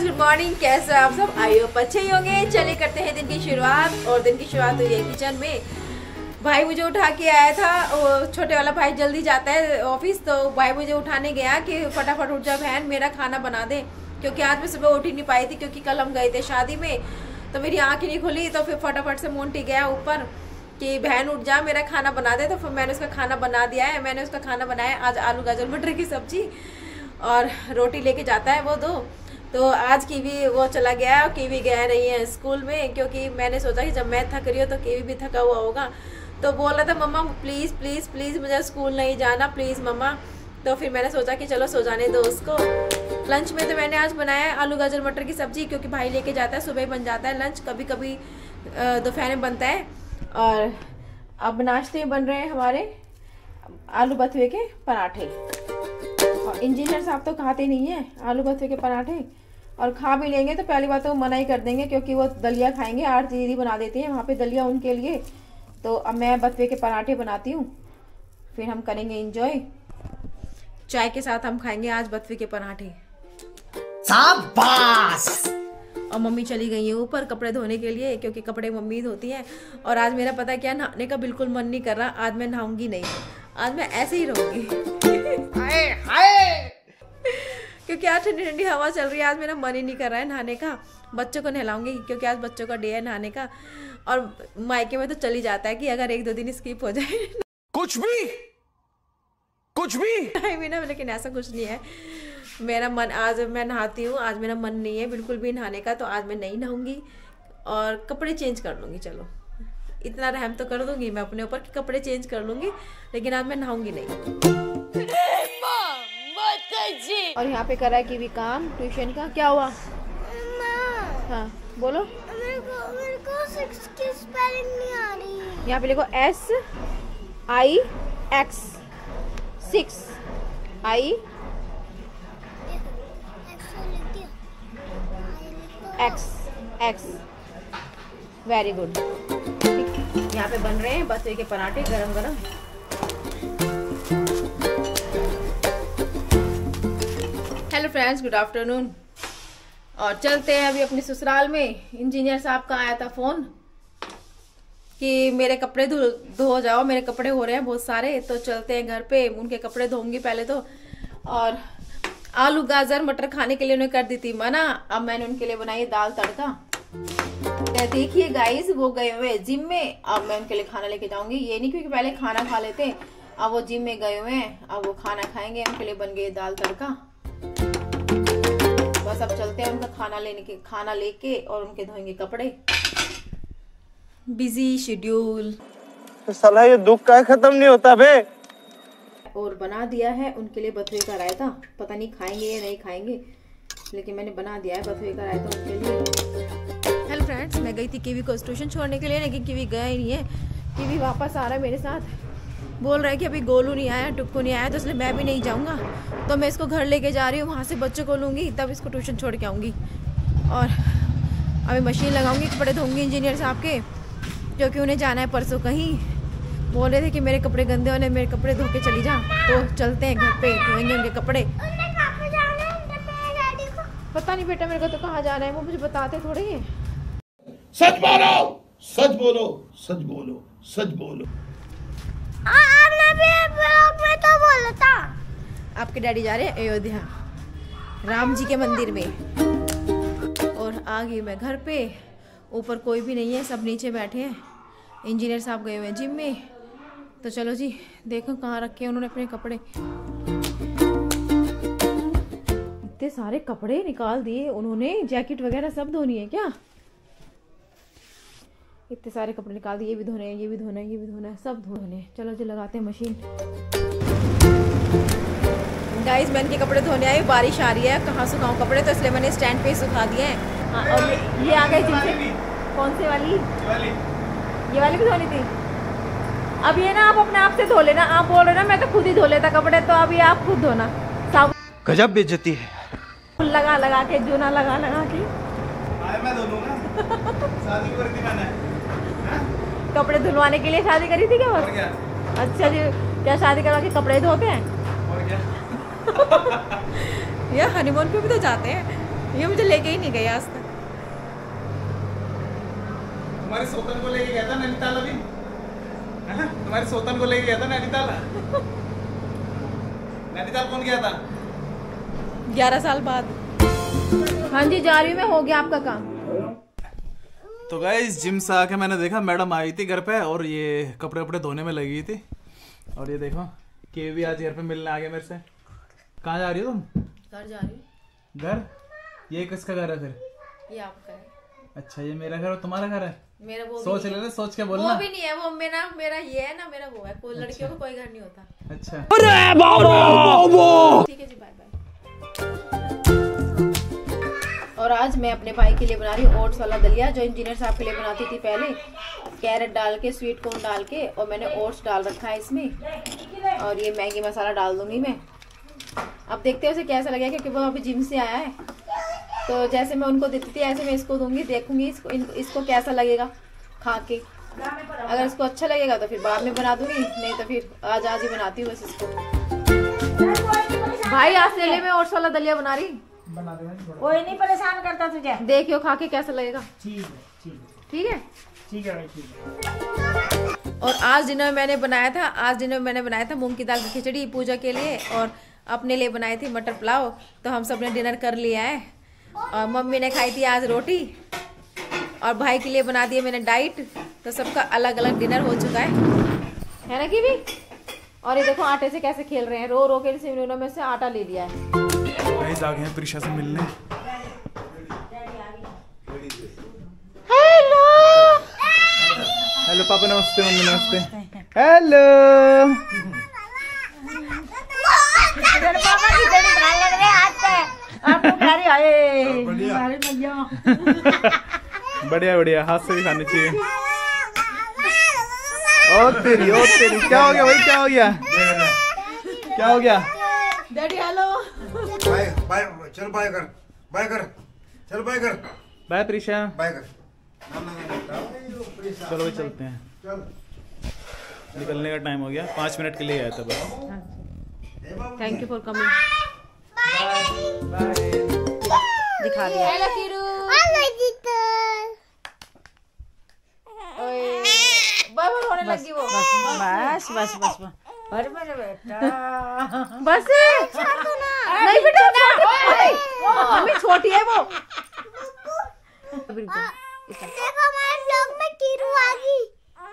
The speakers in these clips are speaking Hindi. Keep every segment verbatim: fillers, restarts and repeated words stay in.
Friends, good morning. कैसे आप सब? आई होप अच्छे ही होंगे। चलिए करते हैं दिन की शुरुआत। और दिन की शुरुआत हुई है किचन में। भाई मुझे उठा के आया था, वो छोटे वाला भाई जल्दी जाता है ऑफिस, तो भाई मुझे उठाने गया कि फटाफट उठ जा बहन, मेरा खाना बना दे। क्योंकि आज मैं सुबह उठ ही नहीं पाई थी, क्योंकि कल हम गए थे शादी में, तो मेरी आँख ही नहीं खुली। तो फिर फटाफट से मोंटी गया ऊपर कि बहन उठ जा, मेरा खाना बना दे। तो फिर मैंने उसका खाना बना दिया है। मैंने उसका खाना बनाया आज आलू गाजर मटर की सब्जी, और रोटी लेके जाता है वो दो। तो आज कीवी वो चला गया, कीवी गया रही है स्कूल में, क्योंकि मैंने सोचा कि जब मैं थक रही हूँ तो कीवी भी थका हुआ होगा। तो बोल रहा था मम्मा प्लीज़ प्लीज़ प्लीज़ मुझे स्कूल नहीं जाना, प्लीज़ मम्मा। तो फिर मैंने सोचा कि चलो सो जाने दो उसको। लंच में तो मैंने आज बनाया आलू गाजर मटर की सब्जी, क्योंकि भाई लेके जाता है, सुबह ही बन जाता है लंच, कभी कभी दोपहर में बनता है। और अब नाश्ते में बन रहे हैं हमारे आलू बथुए के पराठे। और इंजीनियर साहब तो खाते नहीं है आलू बथुए के पराठे, और खा भी लेंगे तो पहली बात तो मना ही कर देंगे, क्योंकि वो दलिया खाएंगे। आठ दीदी बना देती हैं वहाँ पे दलिया उनके लिए। तो अब मैं बथुए के पराठे बनाती हूँ, फिर हम करेंगे एंजॉय। चाय के साथ हम खाएंगे आज बथुए के पराठे। शाबाश। और मम्मी चली गई है ऊपर कपड़े धोने के लिए, क्योंकि कपड़े मम्मी धोती हैं। और आज मेरा पता क्या, नहाने का बिल्कुल मन नहीं कर रहा। आज मैं नहाऊंगी नहीं, आज मैं ऐसे ही रहूंगी। हाय हाय। क्योंकि आज ठंडी ठंडी हवा चल रही है, आज मेरा मन ही नहीं कर रहा है नहाने का। बच्चों को नहलाऊंगी, क्योंकि आज बच्चों का डे है नहाने का। और मायके में तो चली जाता है कि अगर एक दो दिन स्किप हो जाए कुछ भी कुछ भी नहीं ना, लेकिन ऐसा कुछ नहीं है। मेरा मन, आज मैं नहाती हूँ, आज मेरा मन नहीं है बिल्कुल भी नहाने का, तो आज मैं नहीं नहाऊंगी और कपड़े चेंज कर लूँगी। चलो इतना रहम तो कर दूंगी मैं अपने ऊपर कि कपड़े चेंज कर लूँगी, लेकिन आज मैं नहाऊंगी नहीं। और यहाँ पे करा है कि भी काम ट्यूशन का। क्या हुआ? हाँ बोलो। मेरे को मेरे को सिक्स की स्पेलिंग नहीं आ रही। यहाँ पे लिखो S I X, six I X X. Very good. यहाँ पे बन रहे हैं बथुए के पराठे गरम गरम। Hello friends, good afternoon. और चलते हैं अभी अपने ससुराल में। इंजीनियर साहब का आया था फोन कि मेरे कपड़े धो धो जाओ, मेरे कपड़े हो रहे हैं बहुत सारे। तो चलते हैं घर पे, उनके कपड़े धोऊंगी पहले तो। और आलू गाजर मटर खाने के लिए उन्हें कर दी थी मना। अब मैंने उनके लिए बनाई दाल तड़का। देखिए गाइस, वो गए हुए जिम में, अब मैं उनके लिए खाना लेके जाऊंगी। ये नहीं क्योंकि पहले खाना खा लेते, अब वो जिम में गए हुए हैं, अब वो खाना खाएंगे। उनके लिए बन गई दाल तड़का। बस अब चलते हैं उनका खाना लेने के खाना लेके, और उनके धोएंगे कपड़े। Busy schedule. साला ये दुख का खत्म नहीं होता बे। और बना दिया है उनके लिए बथुए का रायता। पता नहीं खाएंगे या नहीं खाएंगे, लेकिन मैंने बना दिया है बथुए का रायता उनके लिए। हेलो फ्रेंड्स, मैं गई थी कीवी को ट्यूशन छोड़ने के लिए, लेकिन कीवी गया ही नहीं है। कीवी वापस आ रहा है मेरे साथ, बोल रहा है कि अभी गोलू नहीं आया, टुक्कू नहीं आया, तो इसलिए मैं भी नहीं जाऊंगा। तो मैं इसको घर लेके जा रही हूँ, वहाँ से बच्चों को लूँगी, तब इसको ट्यूशन छोड़ के आऊँगी। और अभी मशीन लगाऊंगी, कपड़े धोऊंगी इंजीनियर साहब के, क्योंकि उन्हें जाना है परसों कहीं। बोल रहे थे कि मेरे कपड़े गंदे होने, मेरे कपड़े धो के चली जा। तो चलते हैं घर पे, धोएंगे उनके कपड़े। पता नहीं बेटा मेरे को तो कहाँ जाना है, वो मुझे बताते थोड़े ही। सच बोलो सच बोलो सच बोलो सच बोलो। आपने भी ब्लॉग में तो बोला था। आपके डैडी जा रहे हैं अयोध्या राम जी के मंदिर में। और आ गई मैं घर पे। ऊपर कोई भी नहीं है, सब नीचे बैठे हैं। इंजीनियर साहब गए हुए हैं जिम में। तो चलो जी, देखो कहाँ रखे हैं उन्होंने अपने कपड़े। इतने सारे कपड़े निकाल दिए उन्होंने, जैकेट वगैरह सब धोनी है क्या? इतने सारे कपड़े निकाल दिए, ये भी धोने हैं, ये भी धोना है, ये भी धोना है, सब धोने हैं। चलो जी लगाते हैं मशीन। गाइस, मैं इनके कपड़े धोने आई, बारिश आ रही है, कहाँ सुखाऊं कपड़े, तो इसलिए मैंने स्टैंड पे ही सुखा दिए हैं। हाँ, और ये आ गए जिनसे। कौन से वाली? ये वाली भी धोनी थी। अब ये ना आप अपने आप से धो लेना। आप बोल रहे ना मैं तो खुद ही धो लेता कपड़े, तो अब ये आप खुद धोना। साबुन गजब बेइज्जती है। लगा लगा के, जूना लगा लगा के मैं धो लूंगा। शादी कर दी मैंने। कपड़े धुलवाने के लिए शादी करी थी क्या? बस क्या? अच्छा जी, क्या शादी करवा के कपड़े धोते हैं? और क्या? ये हनीमून पे भी तो जाते हैं। ये मुझे लेके ही नहीं गई आज तक। तुम्हारे सोतन को लेके गया था नैनीताल अभी, है ना? तुम्हारे सोतन को लेके गया था नैनीताल। नैनीताल कौन गया था? ग्यारह साल बाद। हाँ जी, जा रही हूँ मैं, हो गया आपका काम। तो गाइस जिम से आके मैंने देखा मैडम आई थी घर पे और ये कपड़े वपड़े धोने में लगी थी। और ये देखो के भी आज घर पे मिलने आ गया मेरे से। कहाँ जा रही हो तुम? घर जा रही हूँ। घर? ये किसका घर है फिर? ये आपका है। अच्छा, ये मेरा घर और तुम्हारा घर है? मेरा वो सोच भी लेना, सोच के वो बोलना। भी नहीं है, वो मेरा मेरा ये है ना, मेरा वो है। कोई लड़कियों का कोई घर नहीं होता। अच्छा, ठीक है जी, बाय बाय। और आज मैं अपने भाई के लिए बना रही हूँ ओट्स वाला दलिया, जो इंजीनियर साहब के लिए बनाती थी पहले, कैरेट डाल के, स्वीट कॉर्न डाल के, और मैंने ओट्स डाल रखा है इसमें। और ये मैगी मसाला डाल दूंगी मैं। अब देखते हैं उसे कैसा लगेगा, क्योंकि वो अभी जिम से आया है। तो जैसे मैं उनको देती थी ऐसे मैं इसको दूंगी, देखूंगी इसको इसको कैसा लगेगा खा के। अगर इसको अच्छा लगेगा तो फिर बाद में बना दूंगी, नहीं तो फिर आज आज ही बनाती हूँ बस इसको। भाई ऑस्ट्रेलिया में ओट्स वाला दलिया बना रही, कोई नहीं परेशान करता तुझे। देखियो खा के कैसा लगेगा। ठीक है ठीक है ठीक है ठीक है भाई ठीक है। और आज डिनर में मैंने बनाया था आज डिनर में मैंने बनाया था मूंग की दाल की खिचड़ी पूजा के लिए, और अपने लिए बनाई थी मटर पुलाव। तो हम सब ने डिनर कर लिया है। और मम्मी ने खाई थी आज रोटी, और भाई के लिए बना दिया मैंने डाइट। तो सबका अलग अलग डिनर हो चुका है है ना कि भी। और ये देखो आटे से कैसे खेल रहे हैं, रो रो के सिमरनों में से आटा ले लिया है। गाइस आ गए हैं प्रिशा से मिलने। हेलो हेलो पापा, नमस्ते मम्मी, नमस्ते। हेलो पापा की बड़ी धान लग रहे हाथ पे। आपको गाड़ी आए अरे भैया। बढ़िया बढ़िया, हाथ से भी खानी चाहिए। ओ तेरी ओ तेरी, क्या हो गया भाई, क्या हो गया, क्या हो गया? Daddy hello. बाय बाय, चल बाय कर, बाय कर, चल बाय कर, बाय प्रिशा। बाय कर। चलो भाई चलते हैं, चल। निकलने का टाइम हो गया। पाँच मिनट के लिए आया था बस। Thank you for coming. Bye. दिखा दिया। हेलो किरू। बाबा रोने लगी वो। बस बस बस बस अरे मेरे बेटा बस नहीं बेटा, मम्मी छोटी है वो। देखो हमारे ब्लॉग में कीरू आ गई।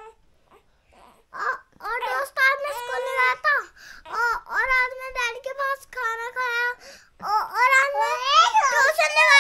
और- और दोस्त आज मैं स्कूल में गया था, और, और आज मैं डैडी के पास खाना खाया, और, और आज मैं ट्यूशन में